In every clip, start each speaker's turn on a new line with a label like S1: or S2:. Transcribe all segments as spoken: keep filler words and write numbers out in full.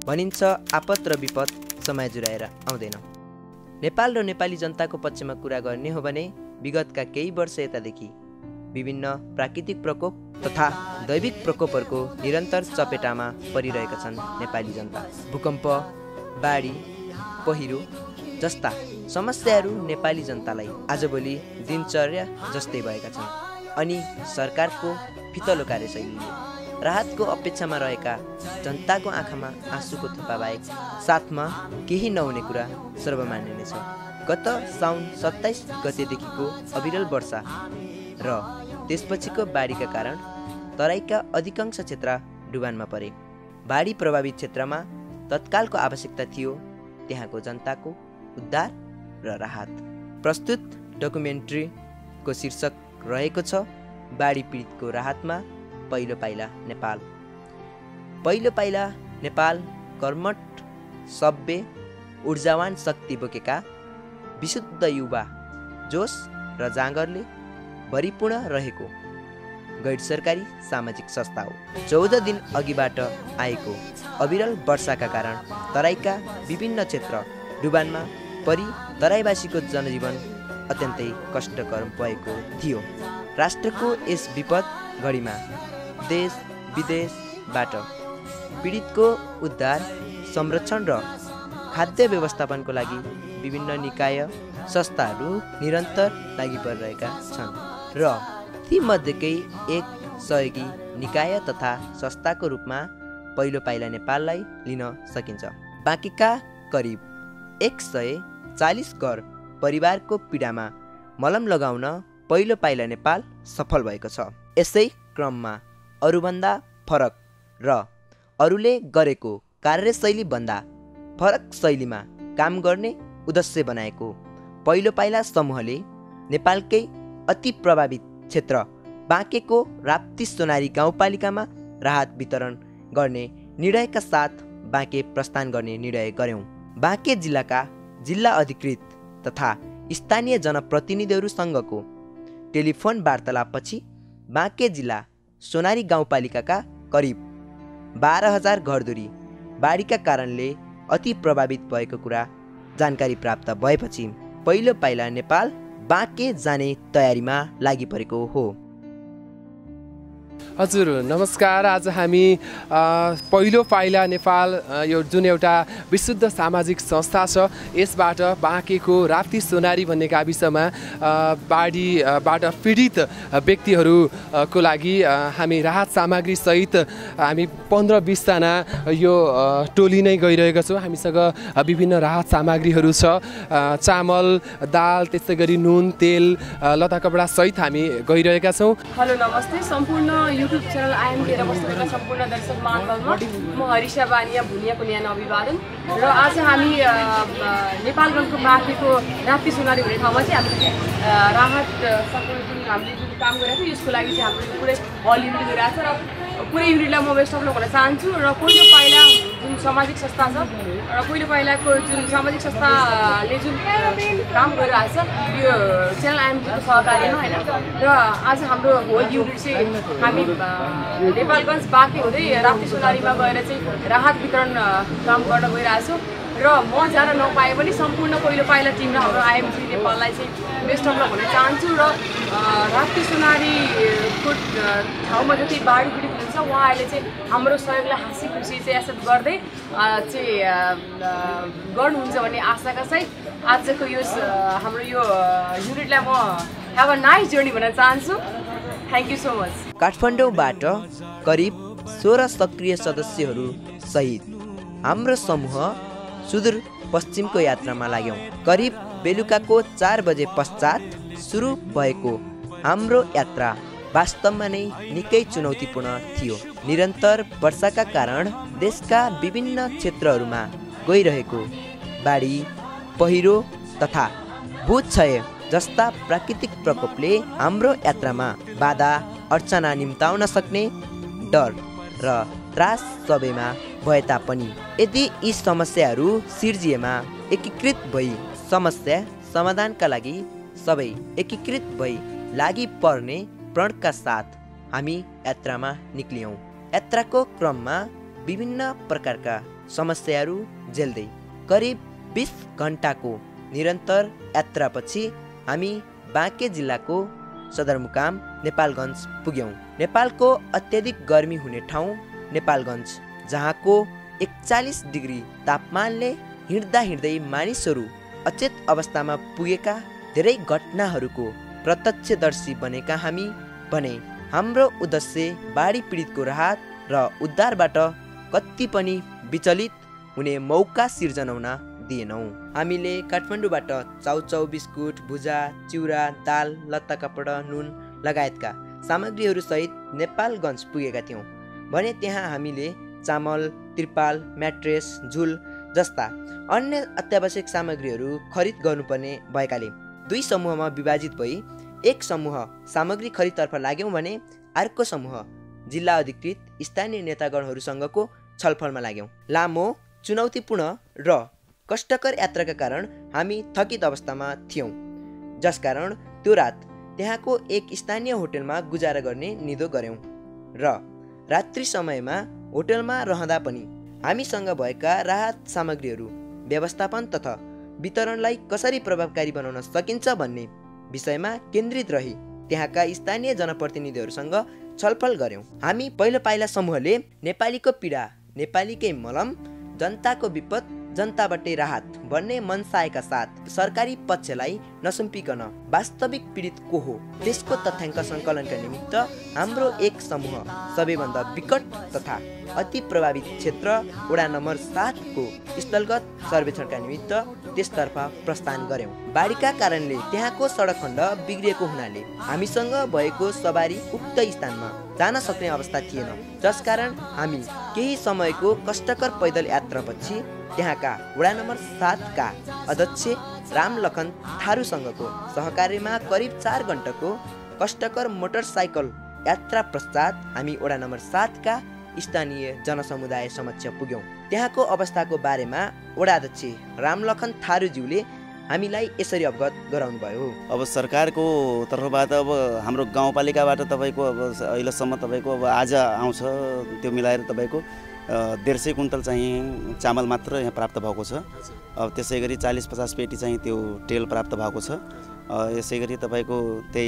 S1: भनिन्छ आपत र विपद समय जुराएर आउँदैन। नेपाल र नेपाली जनताको पक्षमा कुरा गर्ने हो भने विगतका केही वर्ष यतादेखि विभिन्न प्राकृतिक प्रकोप तथा दैविक प्रकोपहरूको निरन्तर चपेटामा परिरहेका छन् नेपाली जनता। भूकम्प, बाढी, पहिरो जस्ता समस्याहरू नेपाली जनतालाई आजभोलि दिनचर्या जस्तै भएका छन्। अनि सरकारको फितलो कार्यशैलीले राहतको अपेक्षामा रहेका जनताको आँखामा आँसुको थोपा बाहेक साथमा केही नहुने कुरा सर्वमान्य नै छ। गत साउन सत्ताइस गतेदेखिको अविरल वर्षा र त्यसपछिको बाढीका कारण तराईका अधिकांश क्षेत्र डुबानमा परे। बाढी प्रभावित क्षेत्रमा तत्कालको आवश्यकता थियो त्यहाँको जनताको उद्धार र राहत। प्रस्तुत डकुमेन्ट्रीको शीर्षक रहेको छ बाढी पीडितको राहतमा पहिलो पाइला नेपाल। पहिलो पाइला नेपाल कर्मठ, सभ्य, ऊर्जावान शक्ति बोकेका विशुद्ध युवा जोश र जाँगरले भरिपूर्ण रहेको गैर सरकारी सामाजिक संस्था हो। चौध दिन अघिबाट आएको अविरल वर्षाका कारण तराईका विभिन्न क्षेत्र डुबानमा परि तराईवासीको जनजीवन अत्यन्तै कष्टकर भएको थियो। राष्ट्रको यस विपद घडीमा देश विदेशबाट पीडितको उद्धार, संरक्षण र खाद्य व्यवस्थापनको लागि विभिन्न निकाय संस्थाहरू निरन्तर लागि परिरहेका छन् र तीमध्येकै एक सहयोगी निकाय तथा संस्थाको रूपमा पहिलो पाइला नेपाललाई लिन सकिन्छ। बाँकीका करिब एक सय चालिस घर परिवारको पीडामा मलम लगाउन पहिलो पाइला नेपाल सफल भएको छ। यसै क्रममा अरूभन्दा फरक र अरूले गरेको कार्यशैली भन्दा फरक शैलीमा काम गर्ने उद्देश्य बनाएको पहिलो पाइला समूहले नेपालकै अति प्रभावित क्षेत्र बाँकेको राप्ती सोनारी गाउँपालिकामा राहत वितरण गर्ने निर्णयका साथ बाँके प्रस्थान गर्ने निर्णय गर्यौं। बाँके जिल्लाका जिल्ला अधिकृत तथा स्थानीय जनप्रतिनिधिहरूसँगको टेलिफोन वार्तालापपछि बाँके जिल्ला सोनारी गाउँपालिकाका करिब बाह्र हजार घरधुरी बाढीका कारणले अति प्रभावित भएको कुरा जानकारी प्राप्त भएपछि पहिलो पाइला नेपाल बाँके जाने तयारीमा लागि परेको हो।
S2: हजुर नमस्कार। आज हामी पहिलो पाइला नेपाल यो जुन एउटा विशुद्ध सामाजिक संस्था छ यसबाट बाँकेको राप्ती सोनारी भन्ने गाविसमा बाढीबाट पीडित व्यक्तिहरूको लागि हामी राहत सामग्री सहित हामी पन्ध्र बिसजना यो टोली नै गइरहेका छौँ। हामीसँग विभिन्न राहत सामग्रीहरू छ, चामल, दाल, त्यसै गरी नुन, तेल, लत्ता कपडा सहित हामी गइरहेका छौँ।
S3: हेलो नमस्ते। सम्पूर्ण युट्युब च्यानल आइएम लिएर बस्नुभएका सम्पूर्ण दर्शक महानुभावमा म हरिषा बानिया भुनियाको न्यानो अभिवादन। र आज हामी नेपालगञ्जको बाँकेको राप्ती सोनारी भन्ने ठाउँमा चाहिँ हामीले राहत सबै जुन हामीले जुन काम गरिरहेको थियो यसको लागि चाहिँ हाम्रो पुरै हल युनिट गरिरहेको छ र पुरै युनिटलाई म बेस्ट अफ लक भन्न चाहन्छु। र पहिलो पाइला जुन सामाजिक संस्था छ र पहिलो पाइलाको जुन सामाजिक संस्थाले जुन काम गरिरहेको छ यो च्यानल आइएमको सहकार्यमा होइन। र आज हाम्रो होल युनिट चाहिँ हामी नेपालगञ्ज बाँके हुँदै राप्ती सोनारीमा गएर चाहिँ राहत वितरण काम गर्न गइरहेको छु। र म जान नपाए पनि सम्पूर्ण पहिलो पाइला टिम र हाम्रो आइएमसी नेपाललाई चाहिँ बेस्ट अफ लक भन्न चाहन्छु। र राप्ती सोनारीको ठाउँमा जति बाढी पीडित हुनुहुन्छ उहाँहरूले चाहिँ हाम्रो सहयोगलाई हाँसी खुसी चाहिँ एक्सेप्ट गर्दै चाहिँ गर्नुहुन्छ भन्ने आशाका सहित आजको यो हाम्रो यो युनिटलाई म हेभ अ नाइस जर्नी भन्न चाहन्छु। Thank you so much.
S1: काठमाडौँबाट करिब सोह्र सक्रिय सदस्यहरू सहित हाम्रो समूह सुदूर पश्चिमको यात्रामा लाग्यौं। करिब बेलुकाको चार बजे पश्चात सुरु भएको हाम्रो यात्रा वास्तवमा नै निकै चुनौतीपूर्ण थियो। निरन्तर वर्षाका कारण देशका विभिन्न क्षेत्रहरूमा गइरहेको बाढी, पहिरो तथा भूक्षय जस्ता प्राकृतिक प्रकोपले हाम्रो यात्रामा बाधा अर्चना निम्ताउन सक्ने डर र त्रास सबैमा भए तापनि यदि यी समस्याहरू सिर्जिएमा एकीकृत भई समस्या समाधानका लागि सबै एकीकृत भई लागि पर्ने प्रणका साथ हामी यात्रामा निक्लियौं। यात्राको क्रममा विभिन्न प्रकारका समस्याहरू झेल्दै करिब बीस घन्टाको निरन्तर यात्रापछि हामी बाँके जिल्लाको सदरमुकाम नेपालगञ्ज पुग्यौँ। नेपालको अत्यधिक गर्मी हुने ठाउँ नेपालगञ्ज, जहाँको एकचालिस डिग्री तापमानले हिँड्दा हिँड्दै मानिसहरू अचेत अवस्थामा पुगेका धेरै घटनाहरूको प्रत्यक्षदर्शी बनेका हामी भने हाम्रो उद्देश्य बाढी पीडितको राहत र उद्धारबाट कति पनि विचलित हुने मौका सिर्जना हुन दिएनौँ। हामीले काठमाडौँबाट चाउचाउ, बिस्कुट, भुजा, चिउरा, दाल, लत्ता कपडा, नुन लगायतका सामग्रीहरू सहित नेपालगञ्ज पुगेका थियौँ भने त्यहाँ हामीले चामल, त्रिपाल, म्याट्रेस, झुल जस्ता अन्य अत्यावश्यक सामग्रीहरू खरिद गर्नुपर्ने भएकाले दुई समूहमा विभाजित भई एक समूह सामग्री खरिदतर्फ लाग्यौँ भने अर्को समूह जिल्ला अधिकृत स्थानीय नेतागणहरूसँगको छलफलमा लाग्यौँ। लामो, चुनौतीपूर्ण र कष्टकर यात्राका कारण हामी थकित अवस्थामा थियौँ, जसकारण त्यो रात त्यहाँको एक स्थानीय होटलमा गुजारा गर्ने निधो गऱ्यौँ र रात्रि समयमा होटलमा रहँदा पनि हामीसँग भएका राहत सामग्रीहरू व्यवस्थापन तथा वितरणलाई कसरी प्रभावकारी बनाउन सकिन्छ भन्ने विषयमा केन्द्रित रही त्यहाँका स्थानीय जनप्रतिनिधिहरूसँग छलफल गऱ्यौँ। हामी पहिलो पाइला समूहले नेपालीको पीडा नेपालीकै मलम, जनताको विपद जनताबाटै राहत भन्ने मनसायका साथ सरकारी पक्षलाई नसुम्पिकन वास्तविक पीडित को हो त्यसको तथ्याङ्क सङ्कलनका निमित्त हाम्रो एक समूह सबैभन्दा विकट तथा अति प्रभावित क्षेत्र वडा नम्बर सातको स्थलगत सर्वेक्षणका निमित्त त्यसतर्फ प्रस्थान गऱ्यौँ। बाढीका कारणले त्यहाँको सडक खण्ड बिग्रिएको हुनाले हामीसँग भएको सवारी उक्त स्थानमा जान सक्ने अवस्था थिएन, जसकारण हामी केही समयको कष्टकर पैदल यात्रापछि त्यहाँका वडा नम्बर सातका अध्यक्ष रामलखन थारूसँगको सहकार्यमा करिब चार घण्टाको कष्टकर मोटरसाइकल यात्रा पश्चात हामी वडा नम्बर सातका स्थानीय जनसमुदाय समक्ष पुग्यौँ। त्यहाँको अवस्थाको बारेमा वडा अध्यक्ष रामलखन थारूज्यूले हामीलाई यसरी अवगत गराउनु भयो।
S4: अब सरकारको तर्फबाट अब हाम्रो गाउँपालिकाबाट तपाईँको अब अहिलेसम्म तपाईँको अब आज आउँछ त्यो मिलाएर तपाईँको डेढ सय कुन्टल चाहिँ चामल मात्र यहाँ प्राप्त भएको छ। अब त्यसै गरी चालिस पचास पेटी चाहिँ त्यो तेल प्राप्त भएको छ। यसै गरी तपाईँको त्यही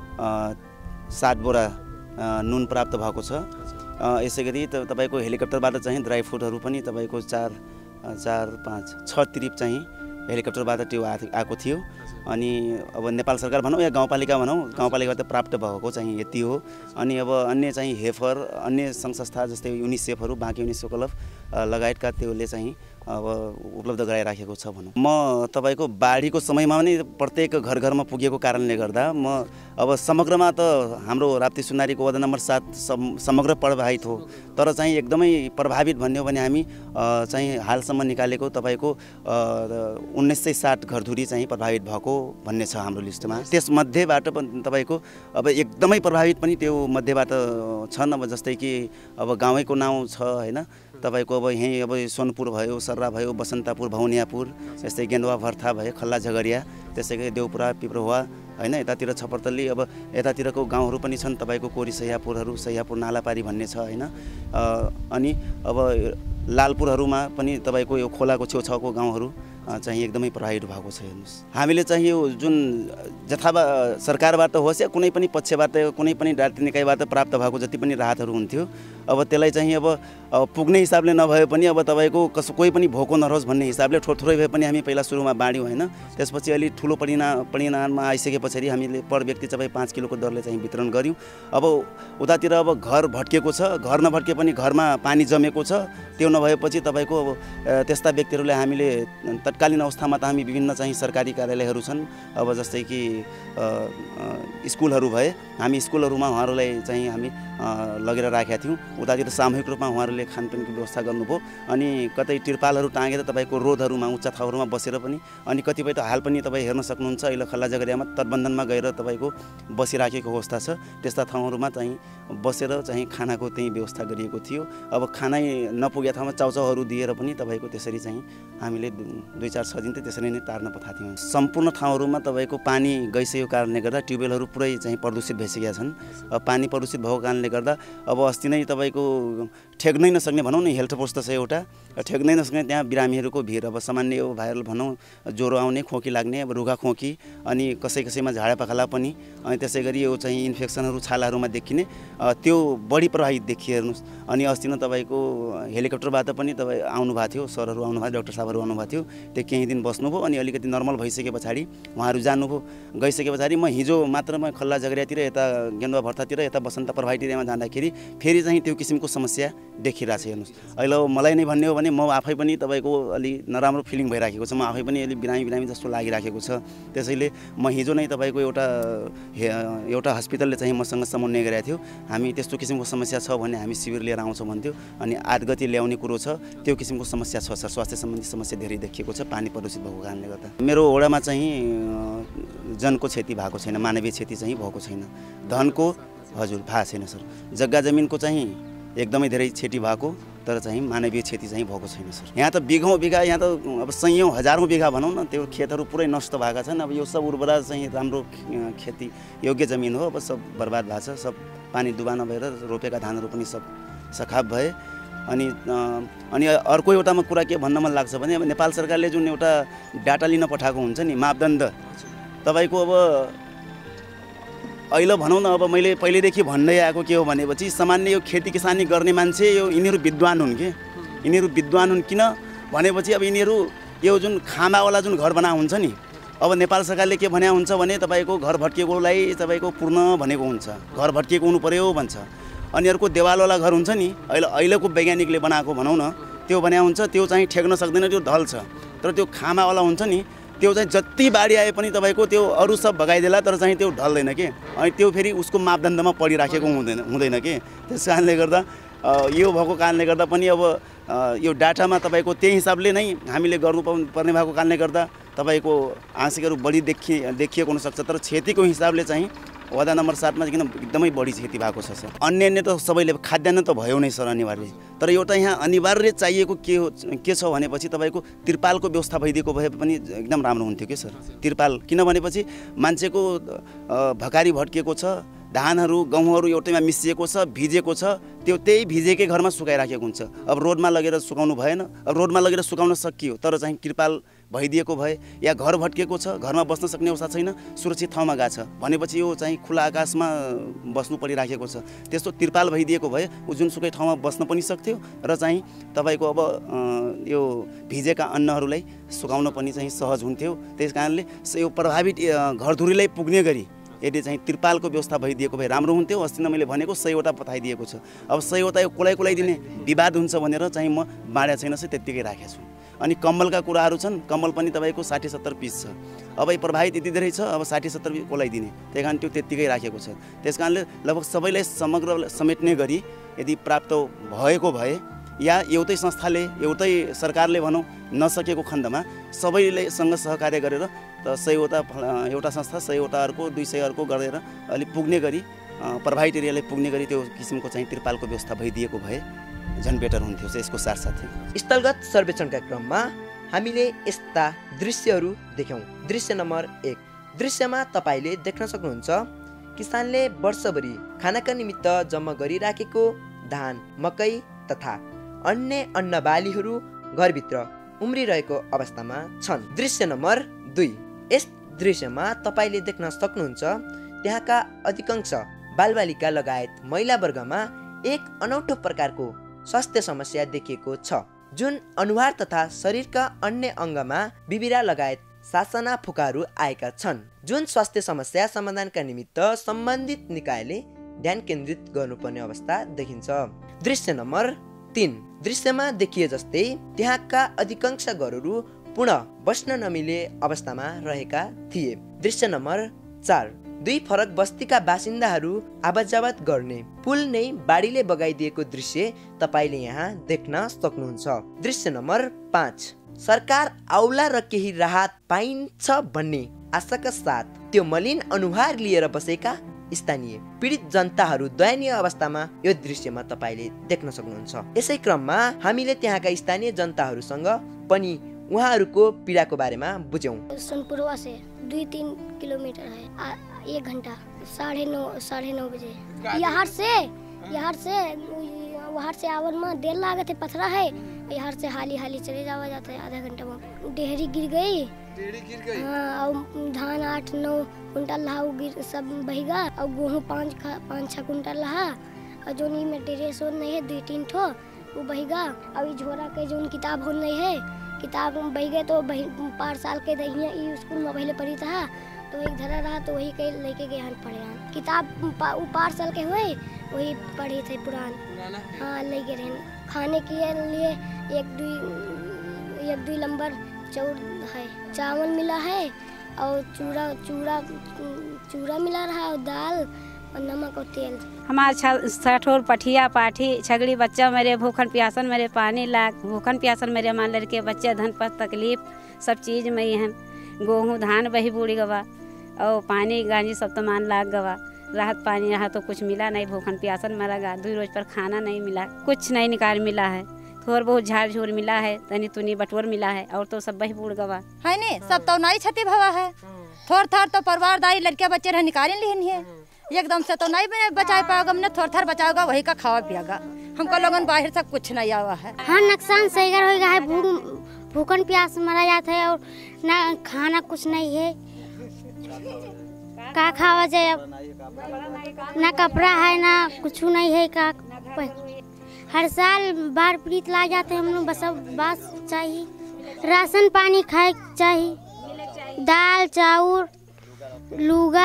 S4: सात बोरा नुन प्राप्त भएको छ। यसै गरी तपाईँको हेलिकप्टरबाट चाहिँ ड्राई फ्रुटहरू पनि तपाईँको चार चार पाँच छ ट्रिप चाहिँ हेलिकप्टरबाट त्यो आएको थियो। अनि अब नेपाल सरकार भनौँ या गाउँपालिका भनौँ, गाउँपालिकाबाट प्राप्त भएको चाहिँ यति हो। अनि अब अन्य चाहिँ हेफर, अन्य सङ्घ संस्था जस्तै युनिसेफहरू, बाँके युनिसेफ क्लब लगायतका त्योले चाहिँ अब उपलब्ध गराइराखेको छ भनौँ। म तपाईँको बाढीको समयमा पनि प्रत्येक घर घरमा पुगेको कारणले गर्दा म अब समग्रमा त हाम्रो राप्ती सुनारीको वडा नम्बर सात समग्र प्रभावित हो, तर चाहिँ एकदमै प्रभावित भन्ने हो भने हामी चाहिँ हालसम्म निकालेको तपाईँको उन्नाइस सय साठ घरधुरी चाहिँ प्रभावित भएको भन्ने छ हाम्रो लिस्टमा। त्यसमध्येबाट पनि तपाईँको अब एकदमै प्रभावित पनि त्यो मध्येबाट छन्। अब जस्तै कि अब गाउँको नाउँ छ होइन, तपाईँको अब यहीँ अब सोनपुर भयो, सर्रा भयो, बसन्तापुर, भौनियापुर, यस्तै गेन्दुवा भर्था भयो, खल्ला झगरिया, त्यसै गरी देउपुरा, पिप्रोवा होइन, यतातिर छपरतल्ली। अब यतातिरको गाउँहरू पनि छन् तपाईँको कोरी सह्यापुरहरू, सह्यापुर नालापारी भन्ने छ होइन। अनि अब लालपुरहरूमा पनि तपाईँको यो खोलाको छेउछाउको गाउँहरू चाहिँ एकदमै प्रभावित भएको छ। हेर्नुहोस्, हामीले चाहिँ यो जुन जथाबा सरकारबाट होस् या कुनै पनि पक्षबाट, कुनै पनि डाटी निकायबाट प्राप्त भएको जति पनि राहतहरू हुन्थ्यो, अब त्यसलाई चाहिँ अब पुग्ने हिसाबले नभए पनि अब तपाईँको कस कोही पनि भोको नरहोस् भन्ने हिसाबले थोरै थोरै भए पनि हामी पहिला सुरुमा बाँड्यौँ होइन। त्यसपछि अलि ठुलो परिणाम परिणाममा आइसके पछाडि हामीले पर व्यक्ति तपाईँ पाँच किलोको दरले चाहिँ वितरण गऱ्यौँ। अब उतातिर अब घर भट्किएको छ, घर नभट्के पनि घरमा पानी जमेको छ, त्यो नभएपछि तपाईँको अब त्यस्ता व्यक्तिहरूले हामीले तत्कालीन अवस्थामा त हामी विभिन्न चाहिँ सरकारी कार्यालयहरू छन्, अब जस्तै कि स्कुलहरू भए, हामी स्कुलहरूमा उहाँहरूलाई चाहिँ हामी लगेर राखेका थियौँ। उतातिर सामूहिक रूपमा उहाँहरूले खानपिनको व्यवस्था गर्नुभयो। अनि कतै तिरपालहरू टाँगेर तपाईँको रोडहरूमा, उच्च ठाउँहरूमा बसेर पनि, अनि कतिपय त हाल पनि तपाईँ हेर्न सक्नुहुन्छ अहिले खल्ला झगरियामा तटबन्धनमा गएर तपाईँको बसिराखेको अवस्था छ। त्यस्ता ठाउँहरूमा चाहिँ बसेर चाहिँ खानाको त्यही व्यवस्था गरिएको थियो। अब खानै नपुगेको ठाउँमा चाउचाउहरू दिएर पनि तपाईँको त्यसरी चाहिँ हामीले दुई चार छ दिन त त्यसरी नै तार्न पठाएको थियौँ। सम्पूर्ण ठाउँहरूमा तपाईँको पानी गइसकेको कारणले गर्दा ट्युबवेलहरू पुरै चाहिँ प्रदूषित भइसकेका छन्। पानी प्रदूषित भएको कारणले गर्दा अब अस्ति नै तपाईँको ठेक्नै नसक्ने भनौँ न हेल्थ पोस्ट त छ एउटा ठेक्नै नसक्ने त्यहाँ बिरामीहरूको भिड अब सामान्य यो भाइरल भनौँ ज्वरो आउने खोकी लाग्ने अब रुगा खोकी अनि कसै कसैमा झाडा पखाला पनि अनि त्यसै गरी यो चाहिँ इन्फेक्सनहरू छालाहरूमा देखिने त्यो बढी प्रभावित देखिए हेर्नुहोस्। अनि अस्ति नै तपाईँको हेलिकप्टरबाट पनि तपाईँ आउनुभएको थियो सरहरू आउनुभएको डाक्टर साहबहरू आउनुभएको थियो त्यो केही दिन बस्नुभयो अनि अलिकति नर्मल भइसके पछाडि उहाँहरू जानुभयो। गइसके पछाडि म हिजो मात्र म खल्ला झगरियातिर यता गेन्दुवा भर्तातिर यता बसन्त प्रभावित एरियामा जाँदाखेरि फेरि चाहिँ त्यो किसिमको समस्या देखिरहेको छ हेर्नुहोस्। अहिले मलाई नै भन्ने हो भने म आफै पनि तपाईँको अलि नराम्रो फिलिङ भइराखेको छ, म आफै पनि अलि बिरामी बिरामी जस्तो लागिराखेको छ। त्यसैले म हिजो नै तपाईँको एउटा एउटा हस्पिटलले चाहिँ मसँग समन्वय गरेको थियो, हामी त्यस्तो किसिमको समस्या छ भने हामी शिविर लिएर आउँछौँ भन्थ्यो अनि आठ गति ल्याउने कुरो छ, त्यो किसिमको समस्या छ सर। स्वास्थ्य सम्बन्धी समस्या धेरै देखिएको छ पानी प्रदूषित भएको कारणले गर्दा। मेरो वडामा चाहिँ जनको क्षति भएको छैन, मानवीय क्षति चाहिँ भएको छैन। धनको हजुर भएको छैन सर। जग्गा जमिनको चाहिँ एकदमै धेरै क्षति भएको तर चाहिँ मानवीय क्षति चाहिँ भएको छैन सर। यहाँ त बिघौँ बिघा यहाँ त अब सयौँ हजारौँ बिघा भनौँ न त्यो खेतहरू पुरै नष्ट भएका छन्। अब यो सब उर्वरा चाहिँ राम्रो खेती योग्य जमिन हो, अब सब बर्बाद भएको छ, सब पानी डुबा नभएर रोपेका धानहरू पनि सब सखाप भए। अनि अनि अर्को एउटा म कुरा के भन्न मन लाग्छ भने अब नेपाल सरकारले जुन एउटा डाटा लिन पठाएको हुन्छ नि मापदण्ड तपाईँको अब अहिले भनौँ न अब मैले पहिलेदेखि भन्दै आएको के हो भनेपछि सामान्य यो खेती किसानी गर्ने मान्छे यो यिनीहरू विद्वान हुन् कि यिनीहरू विद्वान हुन् किन भनेपछि अब यिनीहरू यो जुन खामावाला जुन घर बना हुन्छ नि अब नेपाल सरकारले के भन्या हुन्छ भने तपाईँको घर भट्किएकोलाई तपाईँको पूर्ण भनेको हुन्छ, घर भट्किएको हुनु पर्यो भन्छ। अनि अर्को देवालवाला घर हुन्छ नि अहिले अहिलेको वैज्ञानिकले बनाएको भनौँ न त्यो भन्या हुन्छ त्यो चाहिँ ठेक्न सक्दैन, त्यो ढल्छ। तर त्यो खामावाला हुन्छ नि त्यो चाहिँ जति बाढी आए पनि तपाईँको त्यो अरू सब भगाइदेला तर चाहिँ त्यो ढल्दैन कि अनि त्यो फेरि उसको मापदण्डमा पढिराखेको हुँदैन हुँदैन कि। त्यस कारणले गर्दा यो भएको कारणले गर्दा पनि अब यो डाटामा तपाईँको त्यही हिसाबले नै हामीले गर्नु पर्ने भएको कारणले गर्दा तपाईँको आंशिकहरू बढी देखि देखिएको हुनसक्छ तर क्षतिको हिसाबले चाहिँ वडा नम्बर सातमा किन एकदमै बढी क्षति भएको छ सर। अन्य अन्य त सबैले खाद्यान्न त भयो नै सर अनिवार्य, तर एउटा यहाँ अनिवार्य चाहिएको के हो के छ भनेपछि तपाईँको तिरपालको व्यवस्था भइदिएको भए पनि एकदम राम्रो हुन्थ्यो कि सर। तिरपाल किन भनेपछि मान्छेको भकारी भट्किएको छ, धानहरू गहुँहरू एउटैमा मिसिएको छ, भिजेको छ, त्यो त्यही भिजेकै घरमा सुकाइराखेको हुन्छ। अब रोडमा लगेर सुकाउनु भएन, अब रोडमा लगेर सुकाउन सकियो तर चाहिँ तिरपाल भइदिएको भए या घर भट्किएको छ घरमा बस्न सक्ने अवस्था छैन सुरक्षित ठाउँमा गएको छ भनेपछि यो चाहिँ खुला आकाशमा बस्नु परिराखेको छ, त्यस्तो तिरपाल भइदिएको भए ऊ जुनसुकै ठाउँमा बस्न पनि सक्थ्यो र चाहिँ तपाईँको अब यो भिजेका अन्नहरूलाई सुकाउन पनि चाहिँ सहज हुन्थ्यो। त्यस कारणले यो प्रभावित घरधुरीलाई पुग्ने गरी यदि चाहिँ तिरपालको व्यवस्था भइदिएको भए राम्रो हुन्थ्यो। अस्ति नै मैले भनेको सयवटा पठाइदिएको छ, अब सयवटा यो कोलाइ कोलाइदिने विवाद हुन्छ भनेर चाहिँ म बाँडेको छैन सर, त्यत्तिकै राखेको छु। अनि कम्बलका कुराहरू छन्, कम्बल पनि तपाईँको साठी सत्तर पिस छ, अब यो प्रभावित यति धेरै छ अब साठी सत्तर कोलाइदिने त्यही कारण त्यो त्यत्तिकै राखेको छ। त्यस कारणले लगभग सबैलाई समग्र समेट्ने गरी यदि प्राप्त भएको भए या एउटै संस्थाले एउटै सरकारले भनौँ नसकेको खण्डमा सबैले सँग सहकार्य गरेर त सयवटा एउटा संस्था सयवटा अर्को दुई सय अर्को गरेर अलिक पुग्ने गरी प्रभावित एरियालाई पुग्ने गरी त्यो किसिमको चाहिँ तिरपालको व्यवस्था भइदिएको भए झन् बेटर हुन्थ्यो। यसको साथसाथै
S1: स्थलगत सर्वेक्षणका क्रममा हामीले यस्ता दृश्यहरू देख्यौँ। दृश्य नम्बर एक, दृश्यमा तपाईँले देख्न सक्नुहुन्छ किसानले वर्षभरि खानाका निमित्त जम्मा गरिराखेको धान मकै तथा अन्य अन्नबालीहरू घरभित्र उम्रिरहेको अवस्थामा छन्। दृश्य नम्बर दुई, यस दृश्यमा तपाईँले देख्न सक्नुहुन्छ त्यहाँका अधिकांश बालबालिका लगायत महिला वर्गमा एक अनौठो प्रकारको स्वास्थ्य समस्या देखिएको छ जुन अनुहार तथा शरीरका अन्य अङ्गमा बिबिरा लगायत सासना फुकाहरू आएका छन्, जुन स्वास्थ्य समस्या समाधानका निमित्त सम्बन्धित निकायले ध्यान केन्द्रित गर्नुपर्ने अवस्था देखिन्छ। दृश्य नम्बर तीन, दृश्यमा देखिए जस्तै त्यहाँका अधिकांश घरहरू पुनः बस्न नमिले अवस्थामा रहेका थिए। दृश्य नम्बर चार, दुई फरक बस्तीका बासिन्दाहरू आवाजावत गर्ने पुल नै बाढीले बगाइदिएको दृश्य तपाईँले यहाँ देख्न सक्नुहुन्छ। दृश्य नम्बर पाँच, सरकार आउला र केही राहत पाइन्छ भन्ने आशाका साथ त्यो मलिन अनुहार लिएर बसेका स्थानीय पीडित जनताहरू दयनीय अवस्थामा यो दृश्यमा तपाईँले देख्न सक्नुहुन्छ। यसै क्रममा हामीले त्यहाँका स्थानीय जनताहरूसँग पनि उहाँहरूको पीडाको बारेमा बुझ्यौँ।
S5: सोनपुरवा से दुई तीन किलोमीटर है, आ, एक घंटा साढ़े नौ साढ़े नौ बजे यहाँ से यहाँ से वहाँ से आवन में देर लागत है, पथरा है, यहाँ से हाली हाली चले जावा जाता है आधा घंटा में। डेहरी गिर गई,
S2: डेहरी गिर गई।
S5: हाँ, और धान आठ नौ कुंटल रहा गिर सब बहिगा, और गेहूँ पाँच पाँच छः कुंटल रहा, और जो नी में ड्रेस हो नहीं है दो तीन ठो वो बहिगा। अभी झोरा के जो किताब हो नहीं है, किताब बह गए तो पाँच साल के दही स्कूल में पहले पढ़ी था, तो एक धरा रहा तो वही के लेके गए हन पढ़े हन किताब पाँच साल के हुए वही पढ़े थे पुरान। हाँ ले गए रहे। खाने के लिए एक दो एक दो लंबर चौर है, चावल मिला है और चूड़ा चूड़ा चूड़ा मिला रहा और दाल और नमक और तेल।
S6: हमारे सठोर पठिया पाठी छगड़ी बच्चा मेरे भूखन प्यासन मेरे पानी लाग भूखन प्यासन मेरे हमारे लड़के बच्चे धन पर तकलीफ सब चीज़ में ही हैं। गेहूँ धान बही बूढ़ी गवा और पानी गांजी सब तो मान लाग गवा। राहत पानी रहा तो कुछ मिला नहीं, भूखन प्यासन मरा गा, दो रोज पर खाना नहीं मिला, कुछ नहीं निकाल मिला है, थोड़ा बहुत झाड़ झूर मिला है, तनी तुनी बटोर मिला है और तो सब बही बूढ़ गवा
S7: है नहीं। सब तो नहीं क्षति भवा है, थोड़ थोड़ तो परिवार दाई लड़के बच्चे रह निकाल ली है, एकदम से तो नहीं बचा पाओगा, हमने थोड़ा थोड़ा बचाओगा वही का खावा पियागा, हमको लोगन बाहर से कुछ नहीं आवा है।
S5: हाँ नुकसान सही हो गया है, भूख भूखन प्यास मरा जाता है और ना खाना कुछ नहीं है, का खावा जाए अब, ना कपड़ा है ना कुछ नहीं है का। हर साल बाढ़ पीड़ित ला जाते हैं हम लोग, बस अब बस चाहिए राशन पानी खाए चाहिए, दाल चाउर लुगा।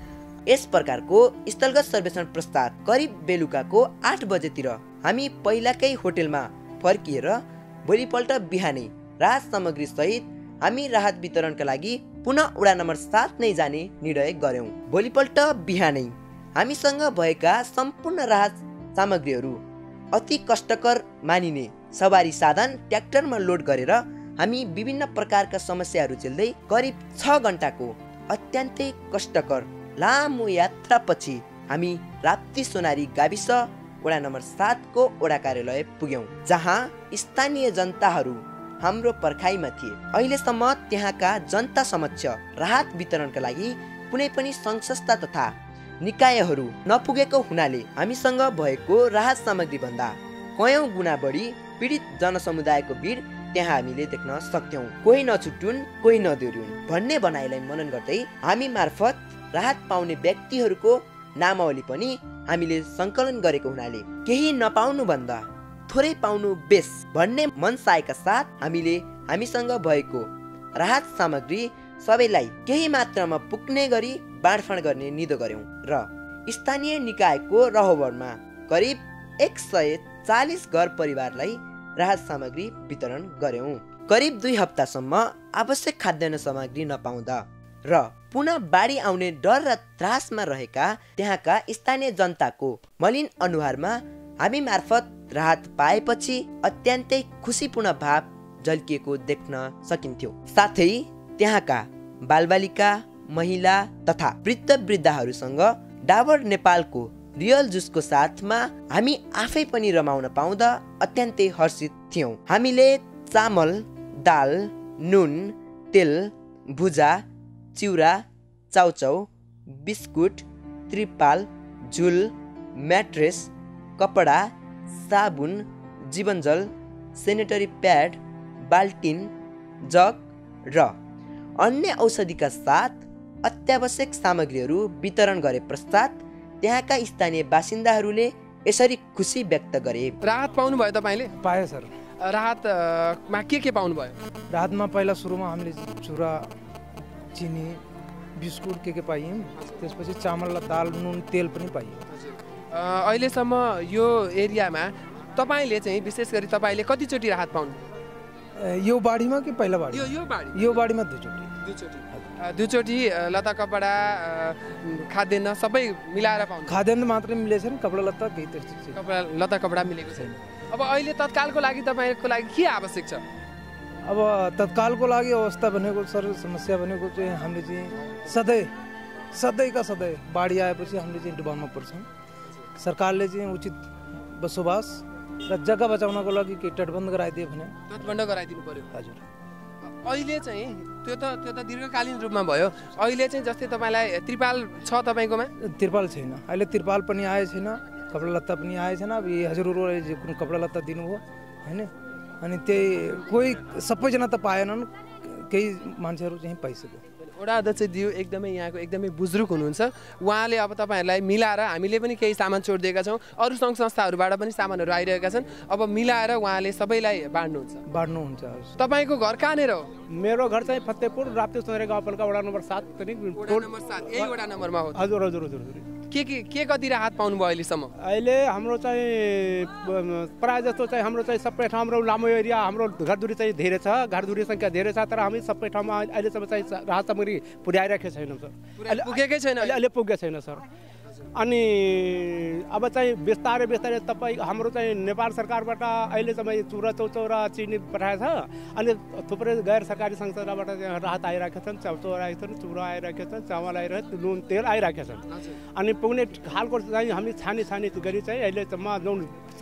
S1: यस प्रकारको स्थलगत सर्वेक्षण प्रस्ताव करिब बेलुकाको आठ बजेतिर हामी पहिलाकै होटेलमा फर्किएर भोलिपल्ट बिहानै राहत सामग्री सहित हामी राहत वितरणका लागि पुनः उडा नम्बर सात नै जाने निर्णय गर्यौं। भोलिपल्ट बिहानै हामीसँग भएका सम्पूर्ण राहत सामग्रीहरू अति कष्टकर मानिने सवारी साधन ट्र्याक्टरमा लोड गरेर हामी विभिन्न प्रकारका समस्याहरू झेल्दै करिब छ घण्टाको अत्यन्तै कष्टकर लामो यात्रापछि हामी राप्ती सोनारी गाविस वडा नम्बर सात को वडा कार्यालय पुग्यौं, जहाँ स्थानीय जनताहरू हाम्रो पर्खाइमा थिए। अहिलेसम्म त्यहाँका जनता समक्ष राहत वितरणका लागि कुनै पनि सङ्घ संस्था तथा निकायहरू नपुगेको हुनाले हामीसँग भएको राहत सामग्री भन्दा कयौं गुणा बढी पीडित जनसमुदायको भिड त्यहाँ हामीले देख्न सक्थ्यौं। कोही नछुटुन् कोही नदोर्युन् भन्ने भनाइलाई मनन गर्दै हामी मार्फत राहत पाउने व्यक्तिहरूको नामावली पनि हामीले सङ्कलन गरेको हुनाले केही नपाउनु भन्दा थोरै पाउनु बेस भन्ने मनसायका साथ हामीले हामीसँग भएको राहत सामग्री सबैलाई केही मात्रामा पुग्ने गरी बाँडफाँड गर्ने निधो गर्यौं र स्थानीय निकायको रहोबरमा करिब एक सय चालिस घर परिवारलाई राहत सामग्री वितरण गर्यौं। करिब दुई हप्तासम्म आवश्यक खाद्यान्न सामग्री नपाउँदा र पुनः बाढी आउने डर र त्रासमा रहेका त्यहाँका स्थानीय जनताको मलिन अनुहारमा हामी मार्फत राहत पाएपछि अत्यन्तै खुसीपूर्ण भाव झल्किएको देख्न सकिन्थ्यो। साथै त्यहाँका बालबालिका महिला तथा वृद्ध वृद्धाहरूसँग डाबर नेपालको रियल जुसको साथमा हामी आफै पनि रमाउन पाउँदा अत्यन्तै हर्षित थियौं। हामीले चामल दाल नुन तेल भुजा चिउरा चाउचाउ बिस्कुट त्रिपाल झुल म्याट्रेस कपडा साबुन जीवनजल सेनेटरी प्याड बाल्टिन जग र अन्य औषधिका साथ अत्यावश्यक सामग्रीहरू वितरण गरे पश्चात त्यहाँका स्थानीय बासिन्दाहरूले यसरी खुसी व्यक्त गरे।
S2: राहत पाउनु भयो तपाईले?
S8: पाए सर।
S2: राहतमा के के पाउनु भयो?
S8: राहतमा पहिला सुरुमा हामीले चुरा चिनी बिस्कुट के के पाइयौँ, त्यसपछि चामल दाल नुन तेल पनि पाइयो।
S2: अहिलेसम्म यो एरियामा तपाईले चाहिँ विशेष गरी तपाईले कतिचोटि राहत पाउनु?
S8: यो बाढीमा कि पहिला बाढी?
S2: यो यो बाढी
S8: यो बाढीमा दुईचोटि
S2: दुईचोटि दुईचोटि लता कपडा खाद्यान्न सबै मिलाएर पाउनु?
S8: खाद्यान्न मात्रै मिलेको छैन, कपडा लत्ता केही त्यस्तो
S2: कपडा लता कपडा मिलेको छैन। अब अहिले तत्कालको लागि तपाईँको लागि के आवश्यक छ?
S8: अब तत्कालको लागि अवस्था भनेको सर समस्या भनेको चाहिँ हामीले चाहिँ सधैँ सधैँका सधैँ बाढी आएपछि हामीले चाहिँ डुबानमा पर्छौँ। सरकारले चाहिँ उचित बसोबास र जग्गा बचाउनको लागि के तटबन्ध गराइदियो भने
S2: तटबन्ध गराइदिनु पर्यो।
S8: हजुर
S2: अहिले चाहिँ त्यो त त्यो त दीर्घकालीन रूपमा भयो। अहिले चाहिँ जस्तै तपाईँलाई त्रिपाल छ तपाईँकोमा?
S8: त्रिपाल छैन, अहिले त्रिपाल पनि आएको छैन, कपडा लत्ता पनि आएछ न। अब यी हजुरहरूले जे कुन कपडा लत्ता दिनुभयो होइन, अनि त्यही कोही सबैजना त पाएनन्, केही मान्छेहरू चाहिँ पाइसक्यो।
S2: वडा अध्यक्ष दियो एकदमै यहाँको एकदमै बुजुर्ग हुनुहुन्छ, उहाँले अब तपाईँहरूलाई मिलाएर हामीले पनि केही सामान छोडिदिएका छौँ, अरू सङ्घ संस्थाहरूबाट पनि सामानहरू आइरहेका छन्, अब मिलाएर उहाँले सबैलाई बाँड्नुहुन्छ
S8: बाँड्नुहुन्छ।
S2: तपाईँको घर कहाँनिर हो?
S9: मेरो घर चाहिँ फतेहपुर राप्ती सुनारी गाउँपालिका वडा नम्बर सात पनि
S2: नम्बर सात यही वडा नम्बरमा हो।
S9: हजुर हजुर हजुर हजुर।
S2: के के के कति राहत पाउनुभयो अहिलेसम्म?
S9: अहिले हाम्रो चाहिँ प्रायः जस्तो चाहिँ हाम्रो चाहिँ सबै ठाउँ हाम्रो लामो एरिया हाम्रो घरधुरी चाहिँ धेरै छ, घरधुरी सङ्ख्या धेरै छ, तर हामी सबै ठाउँमा अहिलेसम्म चाहिँ राहत सामग्री पुर्याइरहेको छैनौँ सर।
S2: अहिले पुगेकै छैन,
S9: अहिले पुगेको छैन सर। अनि अब चाहिँ बिस्तारै बिस्तारै तपाईँ हाम्रो चाहिँ नेपाल सरकारबाट अहिले चाहिँ चुरा चौचौ र चिनी पठाएको छ, अनि थुप्रै गैर सरकारी संस्थाबाट राहत आइरहेका छन्, चौचौ आएका छन्, चुरा आइरहेका छन्, चामल आइरहेको छ, नुन तेल आइरहेका छन्। अनि पुग्ने खालको चाहिँ हामी छानी छानी गरी चाहिँ अहिलेसम्म जुन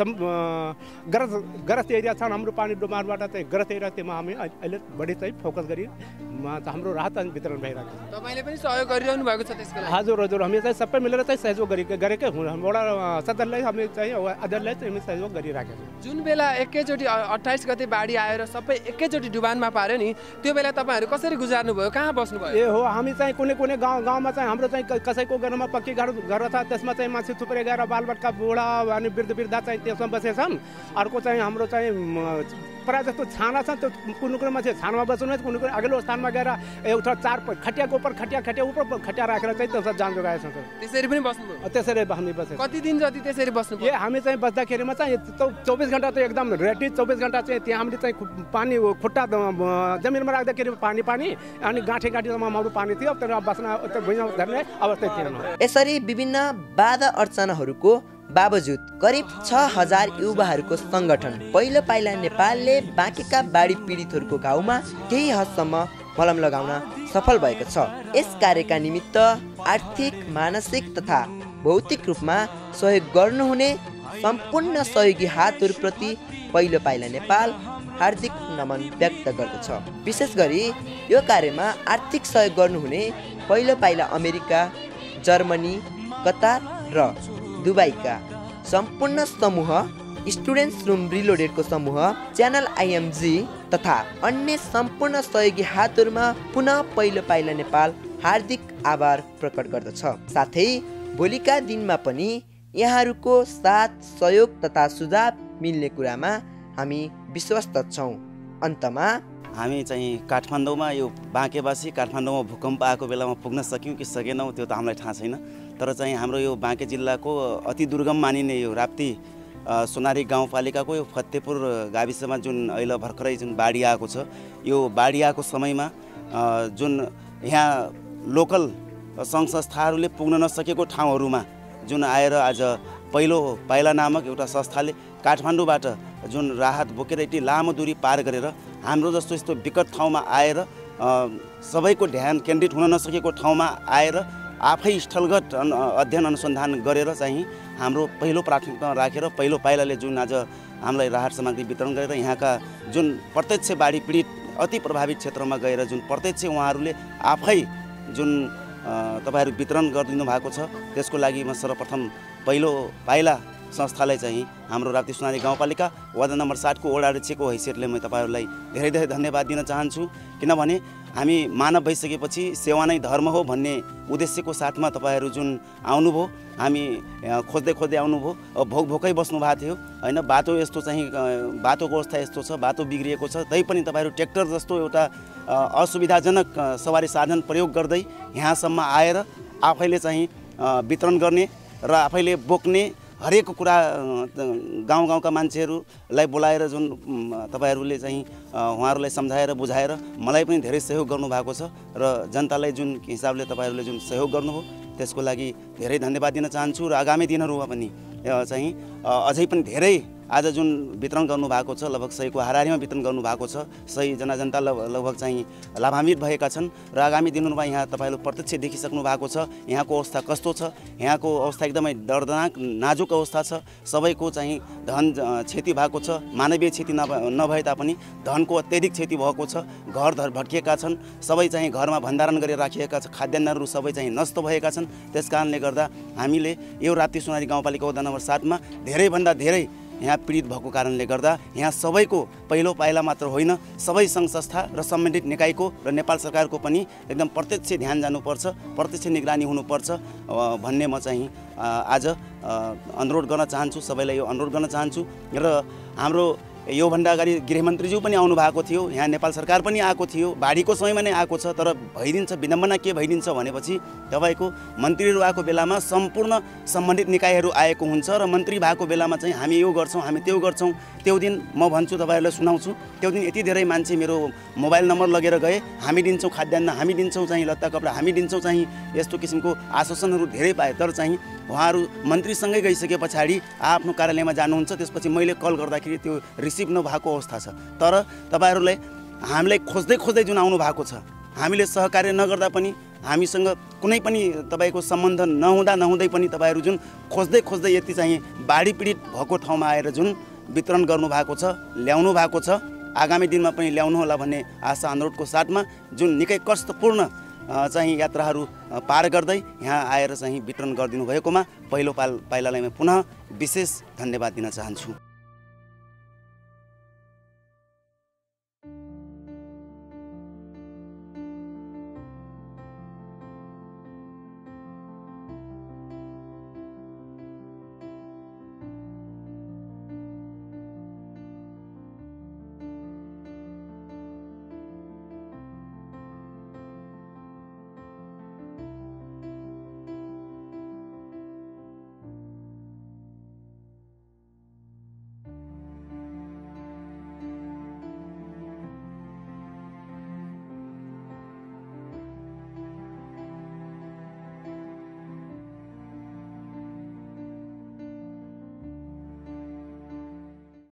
S9: ग्रस्त ग्रस्त एरिया छन् हाम्रो पानी डुबानबाट चाहिँ ग्रस्त एरिया त्योमा हामी अहिले बढी चाहिँ फोकस गरी हाम्रो राहत वितरण भइरहेको छ।
S2: तपाईँले पनि सहयोग गरिरहनु भएको छ त्यसको लागि?
S9: हजुर हजुर, हामी चाहिँ सबै मिलेर चाहिँ सहयोग गरेकै गरेकै वडा सदरलाई हामी चाहिँ अध्यक्षलाई चाहिँ हामी सहयोग गरिरहेका छौँ।
S2: जुन बेला एकैचोटि अट्ठाइस गते बाढी आएर सबै एकैचोटि डुबानमा पार्यो नि, त्यो बेला तपाईँहरू कसरी गुजार्नुभयो, कहाँ बस्नुभयो?
S9: ए हो, हामी चाहिँ कुनै कुनै गाउँ गाउँमा चाहिँ हाम्रो चाहिँ कसैको घरमा पक्की घर घर छ, त्यसमा चाहिँ मान्छे थुप्रै गएर बालबच्चा बुढा अनि वृद्ध वृद्ध चाहिँ त्यसमा बसेछन्। अर्को चाहिँ हाम्रो चाहिँ प्रायः जस्तो छाना छ, त्यो कुनै कुनै मान्छे छानामा बस्नु, कुनै कुनै अघिल्लो स्थानमा गएर एउटा चार खटियाको उपर खटिया खटिया उपर खटिया राखेर चाहिँ त्यसमा जान जोगाएका छन्।
S2: त्यसरी पनि बस्नुभयो?
S9: त्यसरी हामी बसेको।
S2: कति दिन जति त्यसरी बस्नु?
S9: ए हामी चाहिँ बस्दाखेरिमा चाहिँ चौबिस घन्टा चाहिँ एकदम रेडी, चौबिस घन्टा चाहिँ त्यहाँ हामीले चाहिँ पानी खुट्टा जमिनमा राख्दाखेरि पानी पानी अनि गाँठी गाँठीसम्म हाम्रो पानी थियो, तर बस्न भुइँमा झर्ने अवस्था थिएन।
S1: यसरी विभिन्न बाधा अर्चनाहरूको बावजुद करिब छ हजार युवाहरूको सङ्गठन पहिलो पाइला नेपालले बाँकेका बाढी पीडितहरूको घाउमा केही हदसम्म मलम लगाउन सफल भएको छ। यस कार्यका निमित्त आर्थिक, मानसिक तथा भौतिक रूपमा सहयोग गर्नुहुने सम्पूर्ण सहयोगी हातहरूप्रति पहिलो पाइला नेपाल हार्दिक नमन व्यक्त गर्दछ। विशेष गरी यो कार्यमा आर्थिक सहयोग गर्नुहुने पहिलो पाइला अमेरिका, जर्मनी, कतार र दुबईका सम्पूर्ण समूह, स्टुडेन्ट्स रुम रिलोडेडको समूह, च्यानल आइएमजी तथा अन्य सम्पूर्ण सहयोगी हातहरूमा पुनः पहिलो पाइला नेपाल हार्दिक आभार प्रकट गर्दछ। साथै भोलिका दिनमा पनि यहाँहरूको साथ सहयोग तथा सुझाव मिल्ने कुरामा हामी विश्वस्त छौँ। अन्तमा
S4: हामी चाहिँ काठमाडौँमा यो बाँकेवासी काठमाडौँमा भूकम्प आएको बेलामा पुग्न सक्यौँ कि सकेनौँ त्यो त हामीलाई थाहा छैन, तर चाहिँ हाम्रो यो बाँके जिल्लाको अति दुर्गम मानिने यो राप्ती सोनारी गाउँपालिकाको यो फतेहपुर गाविसमा जुन अहिले भर्खरै जुन बाढी आएको छ, यो बाढी आएको समयमा जुन यहाँ लोकल सङ्घ संस्थाहरूले पुग्न नसकेको ठाउँहरूमा जुन आएर आज पहिलो पाइला नामक एउटा संस्थाले काठमाडौँबाट जुन राहत बोकेर यति लामो दूरी पार गरेर हाम्रो जस्तो यस्तो विकट ठाउँमा आएर सबैको ध्यान केन्द्रित हुन नसकेको ठाउँमा आएर आफै स्थलगत अध्ययन अनुसन्धान गरेर चाहिँ हाम्रो पहिलो प्राथमिकता राखेर पहिलो पाइलाले जुन आज हामीलाई राहत सामग्री वितरण गरेर यहाँका जुन प्रत्यक्ष बाढी पीडित अति प्रभावित क्षेत्रमा गएर जुन प्रत्यक्ष उहाँहरूले आफै जुन तपाईँहरू वितरण गरिदिनु भएको छ, त्यसको लागि म सर्वप्रथम पहिलो पाइला संस्थालाई चाहिँ हाम्रो राप्ती सोनारी गाउँपालिका वडा नम्बर सातको वडा अध्यक्षको हैसियतले म तपाईँहरूलाई धेरै धेरै धन्यवाद दिन चाहन्छु। किनभने हामी मानव भइसकेपछि सेवा नै धर्म हो भन्ने उद्देश्यको साथमा तपाईँहरू जुन आउनुभयो, हामी खोज्दै खोज्दै आउनुभयो, भोक भोकै बस्नु भएको थियो होइन, बाटो यस्तो चाहिँ बाटोको अवस्था यस्तो छ, बाटो बिग्रिएको छ, तैपनि तपाईँहरू ट्र्याक्टर जस्तो एउटा असुविधाजनक सवारी साधन प्रयोग गर्दै यहाँसम्म आएर आफैले चाहिँ वितरण गर्ने र आफैले बोक्ने हरेक कुरा गाउँ गाउँका मान्छेहरूलाई बोलाएर जुन तपाईँहरूले चाहिँ उहाँहरूलाई सम्झाएर बुझाएर मलाई पनि धेरै सहयोग गर्नुभएको छ र जनतालाई जुन हिसाबले तपाईँहरूले जुन सहयोग गर्नुभयो त्यसको लागि धेरै धन्यवाद दिन चाहन्छु। र आगामी दिनहरूमा पनि चाहिँ अझै पनि धेरै आज जुन वितरण गर्नुभएको छ लगभग सयको हाराहारीमा वितरण गर्नुभएको छ। सय जना जनता लगभग चाहिँ लाभान्वित भएका छन् र आगामी दिनमा यहाँ तपाईँले प्रत्यक्ष देखिसक्नु भएको छ यहाँको अवस्था कस्तो छ। यहाँको अवस्था एकदमै दर्दनाक नाजुक अवस्था छ। सबैको चाहिँ धन क्षति भएको छ। मानवीय क्षति नभए तापनि धनको अत्याधिक क्षति भएको छ। घर घर भट्किएका छन्। सबै चाहिँ घरमा भण्डारण गरेर राखिएका छ। खाद्यान्नहरू सबै चाहिँ नष्ट भएका छन्। त्यस कारणले गर्दा हामीले यो राप्ती सोनारी गाउँपालिका वडा नम्बर सातमा धेरैभन्दा धेरै यहाँ पीडित भएको कारणले गर्दा यहाँ सबैको पहिलो पाइला मात्र होइन सबै सङ्घ संस्था र सम्बन्धित निकायको र नेपाल सरकारको पनि एकदम प्रत्यक्ष ध्यान जानुपर्छ, प्रत्यक्ष निगरानी हुनुपर्छ भन्ने म चाहिँ आज अनुरोध गर्न चाहन्छु। सबैलाई यो अनुरोध गर्न चाहन्छु। र हाम्रो योभन्दा अगाडि गृहमन्त्रीज्यू पनि आउनु भएको थियो। यहाँ नेपाल सरकार पनि आएको थियो। बाढीको समयमा नै आएको छ। तर भइदिन्छ विडम्बना के भइदिन्छ भनेपछि तपाईँको मन्त्रीहरू आएको बेलामा सम्पूर्ण सम्बन्धित निकायहरू आएको हुन्छ र मन्त्री भएको बेलामा चाहिँ हामी यो गर्छौँ हामी त्यो गर्छौँ। त्यो दिन म भन्छु तपाईँहरूलाई सुनाउँछु। त्यो दिन यति धेरै मान्छे मेरो मोबाइल नम्बर लगेर गए हामी दिन्छौँ खाद्यान्न हामी दिन्छौँ चाहिँ लत्ता कपडा हामी दिन्छौँ चाहिँ यस्तो किसिमको आश्वासनहरू धेरै पाए। तर चाहिँ उहाँहरू मन्त्रीसँगै गइसके पछाडि आफ्नो कार्यालयमा जानुहुन्छ। त्यसपछि मैले कल गर्दाखेरि त्यो रिसिभ नभएको अवस्था छ। तर तपाईँहरूले हामीलाई खोज्दै खोज्दै जुन आउनु भएको छ हामीले सहकार्य नगर्दा पनि हामीसँग कुनै पनि तपाईँको सम्बन्ध नहुँदा नहुँदै पनि तपाईँहरू जुन खोज्दै खोज्दै यति चाहिँ बाढी पीडित भएको ठाउँमा आएर जुन वितरण गर्नुभएको छ ल्याउनु भएको छ आगामी दिनमा पनि ल्याउनु होला भन्ने आशा अनुरोधको साथमा जुन निकै कष्टपूर्ण चाहिँ यात्राहरू पार गर्दै यहाँ आएर चाहिँ वितरण गरिदिनु भएकोमा पहिलो पाल पाइलालाई म पुनः विशेष धन्यवाद दिन चाहन्छु।